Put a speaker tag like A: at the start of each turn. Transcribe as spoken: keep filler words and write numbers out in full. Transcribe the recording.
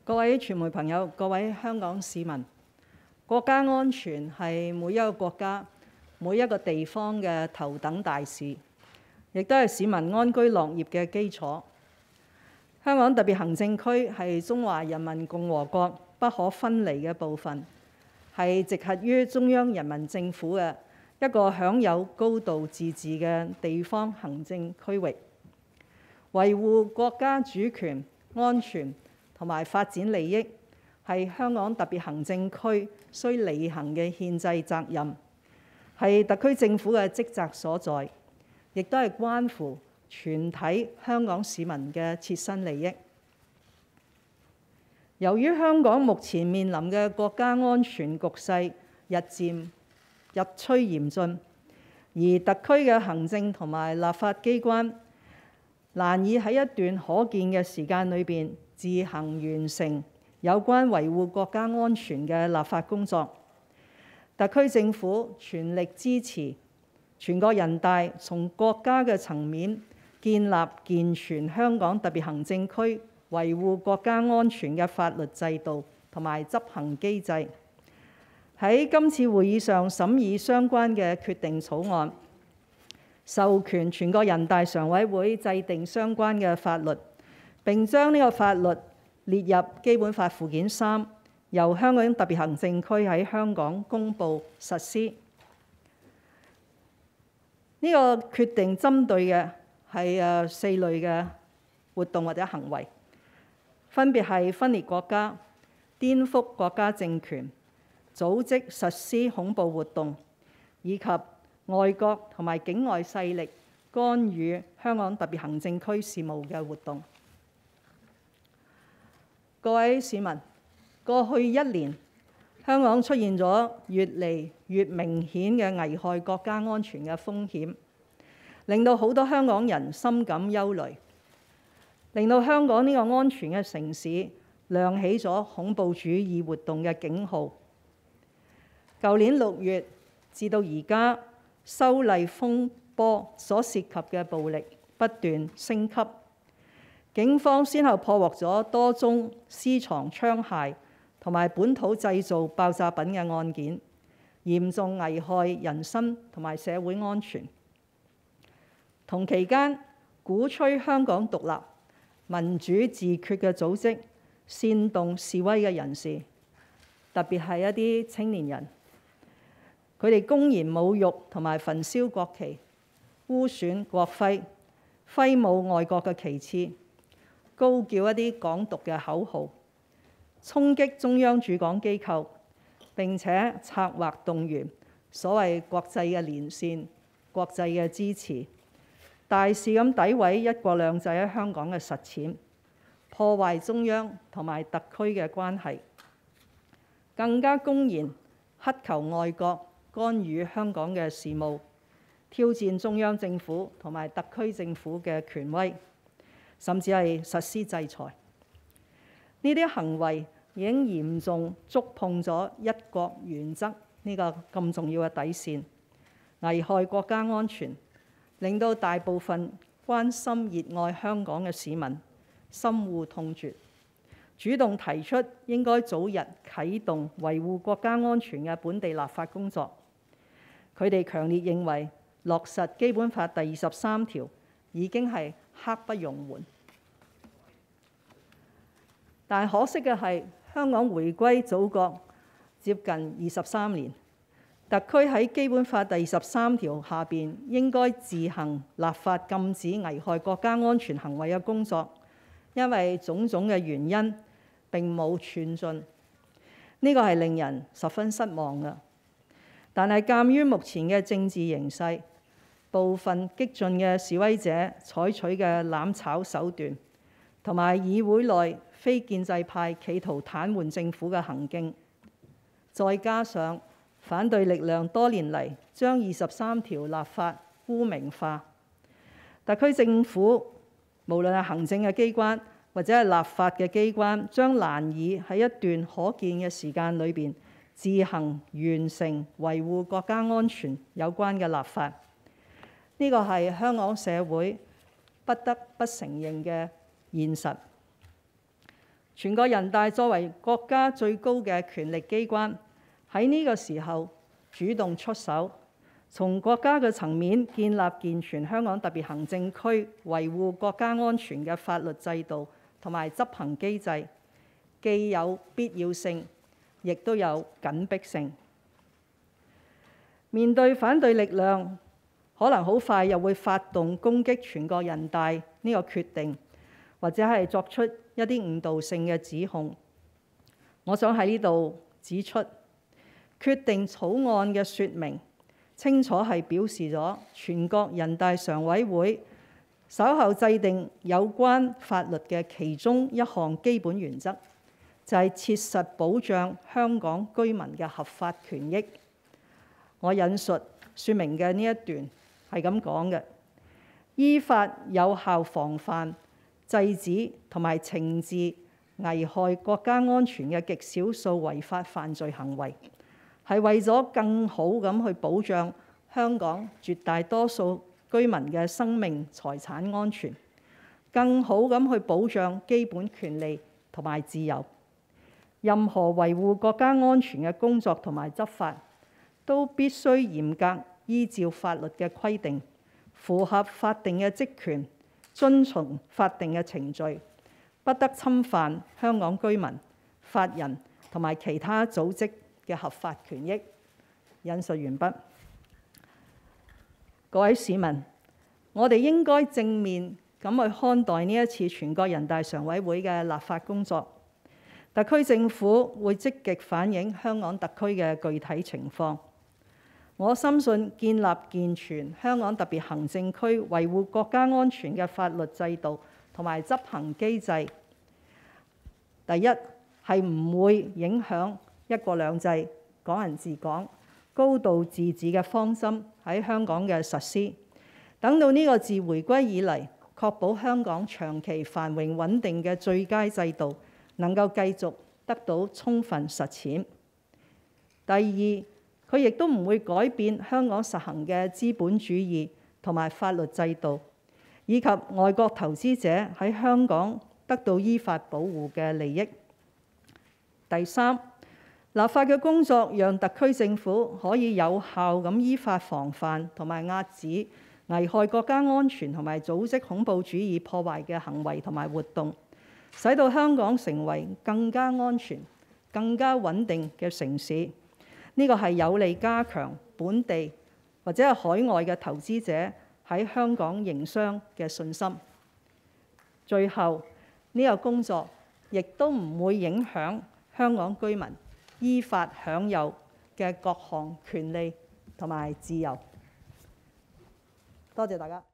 A: 各位傳媒朋友、各位香港市民，國家安全係每一個國家、每一個地方嘅頭等大事，亦都係市民安居樂業嘅基礎。香港特別行政區係中華人民共和國不可分離嘅部分，係直轄於中央人民政府嘅一個享有高度自治嘅地方行政區域。維護國家主權、安全同埋發展利益係香港特別行政區需履行嘅憲制責任，係特區政府嘅職責所在，亦都係關乎全體香港市民嘅切身利益。由於香港目前面臨嘅國家安全局勢日漸日趨嚴峻，而特區嘅行政同埋立法機關難以喺一段可見嘅時間裏邊自行完成有關維護國家安全嘅立法工作。特區政府全力支持全國人大從國家嘅層面建立健全香港特別行政區維護國家安全嘅法律制度同埋執行機制。喺今次會議上審議相關嘅決定草案，授權全國人大常委會制定相關嘅法律，並將呢個法律列入基本法附件三，由香港特別行政區喺香港公布實施。呢個決定針對嘅係誒四類嘅活動或者行為，分別係分裂國家、顛覆國家政權、組織實施恐怖活動，以及外國同埋境外勢力干預香港特別行政區事務嘅活動。各位市民，過去一年，香港出現咗越嚟越明顯嘅危害國家安全嘅風險，令到好多香港人深感憂慮，令到香港呢個安全嘅城市亮起咗恐怖主義活動嘅警號。舊年六月至到而家，修例風波所涉及嘅暴力不斷升級，警方先後破獲咗多宗私藏槍械同埋本土製造爆炸品嘅案件，嚴重危害人身同埋社會安全。同期間，鼓吹香港獨立、民主自決嘅組織煽動示威嘅人士，特別係一啲青年人，佢哋公然侮辱同埋焚燒國旗、污損國徽、揮舞外國嘅旗幟，高叫一啲港獨嘅口號，衝擊中央駐港機構，並且策劃動員所謂國際嘅連線、國際嘅支持，大肆咁詆毀一國兩制喺香港嘅實踐，破壞中央同埋特區嘅關係，更加公然乞求外國干預香港嘅事務，挑戰中央政府同埋特區政府嘅權威，甚至係實施制裁。呢啲行為已經嚴重觸碰咗一國原則呢個咁重要嘅底線，危害國家安全，令到大部分關心熱愛香港嘅市民深惡痛絕，主動提出應該早日啟動維護國家安全嘅本地立法工作。佢哋強烈認為落實基本法第二十三條已經係刻不容緩。但可惜嘅係，香港回歸祖國接近二十三年，特區喺基本法第二十三條下邊應該自行立法禁止危害國家安全行為嘅工作，因為種種嘅原因並冇寸進，呢個係令人十分失望嘅。但係鑑於目前嘅政治形勢，部分激進嘅示威者採取嘅攬炒手段，同埋議會內非建制派企圖癱瘓政府嘅行徑，再加上反對力量多年嚟將二十三條立法污名化，特區政府無論係行政嘅機關或者係立法嘅機關，將難以喺一段可見嘅時間裏邊自行完成維護國家安全有關嘅立法。呢個係香港社會不得不承認嘅現實。 全國人大作為國家最高嘅權力機關，喺呢個時候主動出手，從國家嘅層面建立健全香港特別行政區維護國家安全嘅法律制度同埋執行機制，既有必要性，亦都有緊迫性。面對反對力量，可能好快又會發動攻擊全國人大呢個決定，或者係作出一啲誤導性嘅指控。我想喺呢度指出，決定草案嘅説明清楚係表示咗全國人大常委會稍後制定有關法律嘅其中一項基本原則，就係切實保障香港居民嘅合法權益。我引述説明嘅呢一段係咁講嘅：依法有效防範、制止同埋懲治危害國家安全嘅極少數違法犯罪行為，係為咗更好咁去保障香港絕大多數居民嘅生命財產安全，更好咁去保障基本權利同埋自由。任何維護國家安全嘅工作同埋執法，都必須嚴格依照法律嘅規定，符合法定嘅職權，遵從法定嘅程序，不得侵犯香港居民、法人同埋其他組織嘅合法權益。引述完畢。各位市民，我哋應該正面咁去看待呢一次全國人大常委會嘅立法工作。特區政府會積極反映香港特區嘅具體情況。我深信建立健全香港特別行政區維護國家安全嘅法律制度同埋執行機制，第一係唔會影響一國兩制、港人治港、高度自治嘅方針喺香港嘅實施。等到呢個自回歸以嚟，確保香港長期繁榮穩定嘅最佳制度能夠繼續得到充分實踐。第二，佢亦都唔會改變香港實行嘅資本主義同埋法律制度，以及外國投資者喺香港得到依法保護嘅利益。第三，立法嘅工作讓特區政府可以有效咁依法防範同埋遏止危害國家安全同埋組織恐怖主義破壞嘅行為同埋活動，使到香港成為更加安全、更加穩定嘅城市。呢個係有利加強本地或者係海外嘅投資者喺香港營商嘅信心。最後，呢個工作亦都唔會影響香港居民依法享有嘅各項權利同埋自由。多謝大家。